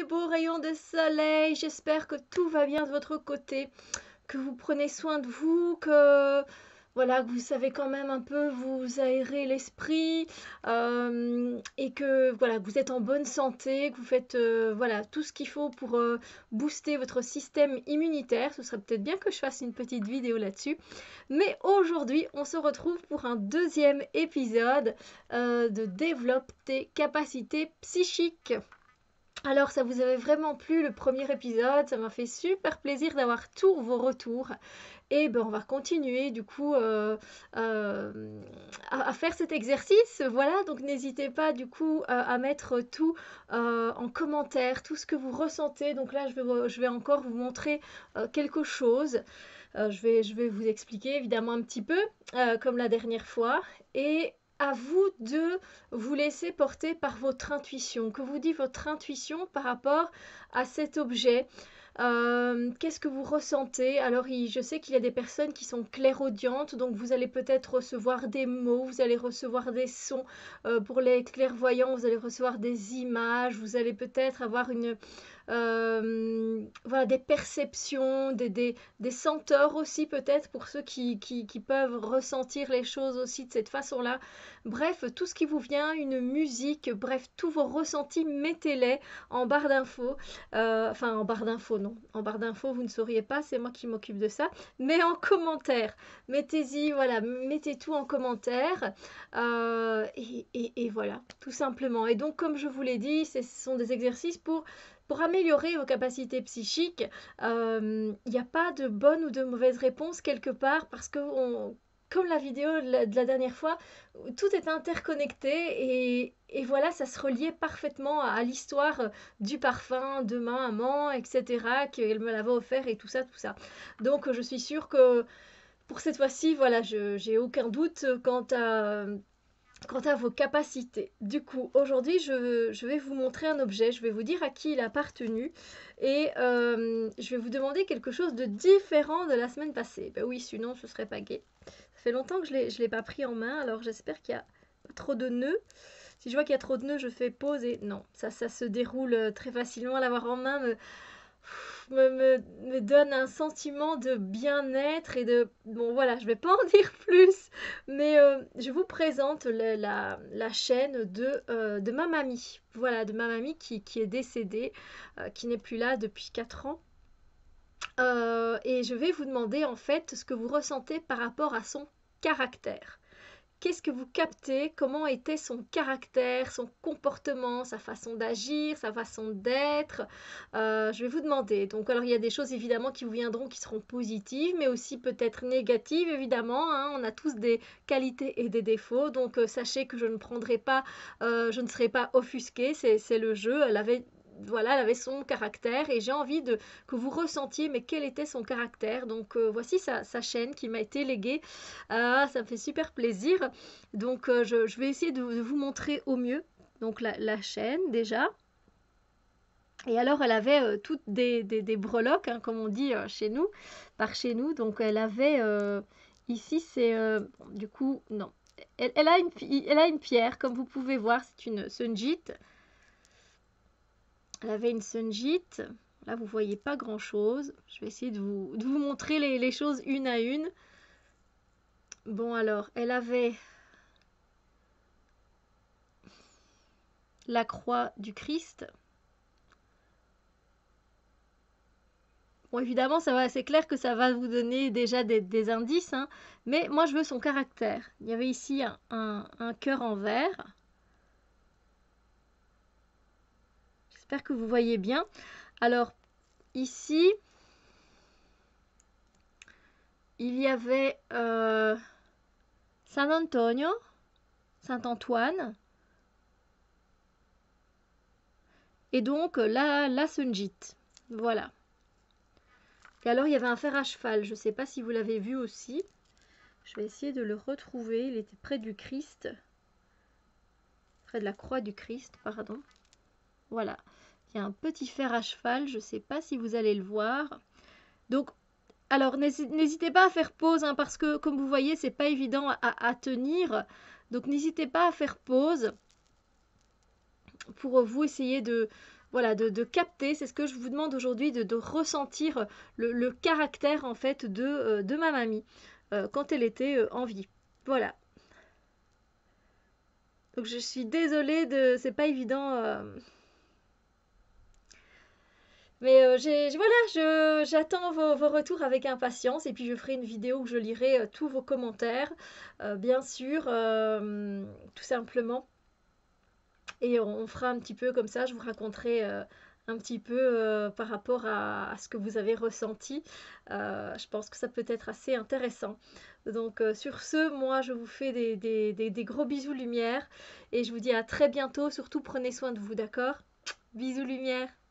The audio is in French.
beaux rayons de soleil. J'espère que tout va bien de votre côté, que vous prenez soin de vous, que voilà, que vous savez quand même un peu vous aérer l'esprit et que voilà, que vous êtes en bonne santé, que vous faites voilà tout ce qu'il faut pour booster votre système immunitaire. Ce serait peut-être bien que je fasse une petite vidéo là-dessus. Mais aujourd'hui, on se retrouve pour un deuxième épisode de Développe tes capacités psychiques. Alors, ça vous avait vraiment plu le premier épisode, ça m'a fait super plaisir d'avoir tous vos retours. Et ben, on va continuer du coup à faire cet exercice. Voilà, donc n'hésitez pas du coup à mettre tout en commentaire, tout ce que vous ressentez. Donc là, je vais encore vous montrer quelque chose. Je vais vous expliquer évidemment un petit peu, comme la dernière fois. Et à vous de vous laisser porter par votre intuition. Que vous dit votre intuition par rapport à cet objet? Qu'est-ce que vous ressentez? Alors, je sais qu'il y a des personnes qui sont clairaudientes, donc vous allez peut-être recevoir des mots, vous allez recevoir des sons. Pour les clairvoyants, vous allez recevoir des images, vous allez peut-être avoir voilà, des perceptions, des senteurs aussi peut-être pour ceux qui peuvent ressentir les choses aussi de cette façon-là. Bref, tout ce qui vous vient, une musique, bref, tous vos ressentis, mettez-les en barre d'infos. Enfin, en barre d'infos, non. En barre d'infos, vous ne sauriez pas, c'est moi qui m'occupe de ça. Mais en commentaire, mettez-y, voilà, mettez tout en commentaire. Et voilà, tout simplement. Et donc, comme je vous l'ai dit, ce sont des exercices pour améliorer vos capacités psychiques. Il n'y a pas de bonne ou de mauvaise réponse quelque part parce que comme la vidéo de la dernière fois, tout est interconnecté et voilà, ça se reliait parfaitement à l'histoire du parfum de ma maman, etc., qu'elle me l'avait offert et tout ça, tout ça. Donc je suis sûre que pour cette fois-ci, voilà, j'ai aucun doute quant à vos capacités. Du coup, aujourd'hui, je vais vous montrer un objet, je vais vous dire à qui il a appartenu et je vais vous demander quelque chose de différent de la semaine passée. Ben oui, sinon ce serait pas gai. Ça fait longtemps que je l'ai pas pris en main, alors j'espère qu'il y a pas trop de nœuds. Si je vois qu'il y a trop de nœuds, je fais pause et non, ça se déroule très facilement. L'avoir en main me donne un sentiment de bien-être et de... Bon voilà, je vais pas en dire plus, mais je vous présente la chaîne de ma mamie. Voilà, de ma mamie qui est décédée, qui n'est plus là depuis 4 ans. Et je vais vous demander en fait ce que vous ressentez par rapport à son caractère. Qu'est-ce que vous captez? Comment était son caractère, son comportement, sa façon d'agir, sa façon d'être? Je vais vous demander. Donc, alors, il y a des choses évidemment qui vous viendront qui seront positives, mais aussi peut-être négatives, évidemment. Hein. On a tous des qualités et des défauts. Donc, sachez que je ne prendrai pas, je ne serai pas offusquée. C'est le jeu. Voilà, elle avait son caractère et j'ai envie que vous ressentiez mais quel était son caractère. Donc voici sa chaîne qui m'a été léguée. Ça me fait super plaisir. Donc je vais essayer de vous montrer au mieux donc la chaîne déjà. Et alors elle avait toutes des breloques, hein, comme on dit chez nous, par chez nous. Donc elle avait ici c'est du coup non. Elle a une pierre comme vous pouvez voir, c'est une sunjit. Elle avait une sunjit. Là, vous voyez pas grand-chose. Je vais essayer de vous montrer les choses une à une. Bon, alors, elle avait la croix du Christ. Bon, évidemment, c'est clair que ça va vous donner déjà des indices, hein, mais moi, je veux son caractère. Il y avait ici un cœur en verre. J'espère que vous voyez bien. Alors, ici, il y avait San Antonio, Saint-Antoine, et donc la sunjit. Voilà. Et alors, il y avait un fer à cheval. Je ne sais pas si vous l'avez vu aussi. Je vais essayer de le retrouver. Il était près du Christ. Près de la croix du Christ, pardon. Voilà. Il y a un petit fer à cheval. Je ne sais pas si vous allez le voir. Donc, alors, n'hésitez pas à faire pause, hein, parce que, comme vous voyez, c'est pas évident à tenir. Donc, n'hésitez pas à faire pause pour vous essayer de voilà, de capter, c'est ce que je vous demande aujourd'hui, de ressentir le caractère en fait de ma mamie quand elle était en vie. Voilà. Donc je suis désolée c'est pas évident. Mais voilà, j'attends vos retours avec impatience et puis je ferai une vidéo où je lirai tous vos commentaires, bien sûr, tout simplement. Et on fera un petit peu comme ça, je vous raconterai un petit peu par rapport à ce que vous avez ressenti. Je pense que ça peut être assez intéressant. Donc sur ce, moi je vous fais des gros bisous lumière et je vous dis à très bientôt. Surtout prenez soin de vous, d'accord? Bisous lumière.